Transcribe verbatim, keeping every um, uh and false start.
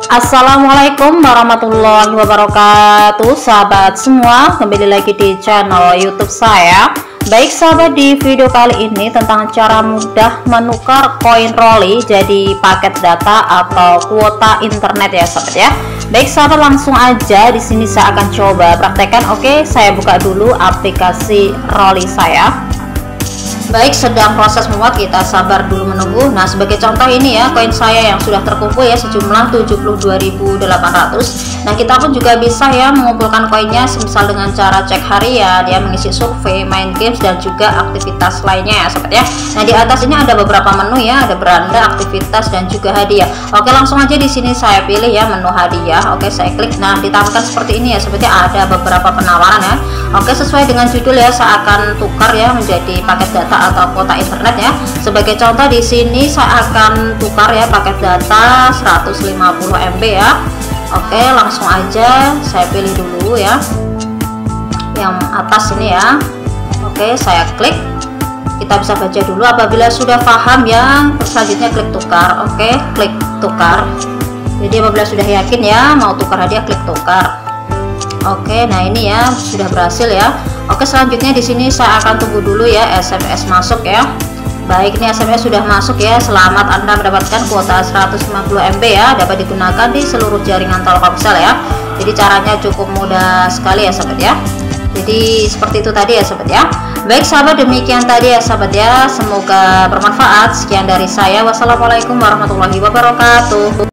Assalamualaikum warahmatullahi wabarakatuh, sahabat semua, kembali lagi di channel YouTube saya. Baik sahabat, di video kali ini tentang cara mudah menukar koin Rolly jadi paket data atau kuota internet ya sahabat ya. Baik sahabat, langsung aja di sini saya akan coba praktekkan. Oke, saya buka dulu aplikasi Rolly saya. Baik, sedang proses membuat, kita sabar dulu menunggu. Nah, sebagai contoh ini ya, koin saya yang sudah terkumpul ya sejumlah tujuh puluh dua ribu delapan ratus. Nah, kita pun juga bisa ya mengumpulkan koinnya semisal dengan cara cek harian ya, mengisi survei, main games dan juga aktivitas lainnya ya sobat ya. Nah, di atas ini ada beberapa menu ya, ada beranda, aktivitas dan juga hadiah. Oke, langsung aja di sini saya pilih ya menu hadiah. Oke, saya klik. Nah, ditampilkan seperti ini ya sobat ya, ada beberapa penawaran ya. Oke, sesuai dengan judul ya, saya akan tukar ya menjadi paket data atau kuota internet ya. Sebagai contoh di sini saya akan tukar ya paket data seratus lima puluh M B ya. Oke, langsung aja saya pilih dulu ya yang atas ini ya. Oke, saya klik. Kita bisa baca dulu, apabila sudah paham ya selanjutnya klik tukar. Oke, klik tukar. Jadi apabila sudah yakin ya mau tukar hadiah, klik tukar. Oke, nah ini ya sudah berhasil ya. Oke, selanjutnya di sini saya akan tunggu dulu ya S M S masuk ya. Baik, ini S M S sudah masuk ya. Selamat, Anda mendapatkan kuota seratus lima puluh M B ya, dapat digunakan di seluruh jaringan Telkomsel ya. Jadi caranya cukup mudah sekali ya sahabat ya. Jadi seperti itu tadi ya sahabat ya. Baik sahabat, demikian tadi ya sahabat ya. Semoga bermanfaat. Sekian dari saya. Wassalamualaikum warahmatullahi wabarakatuh.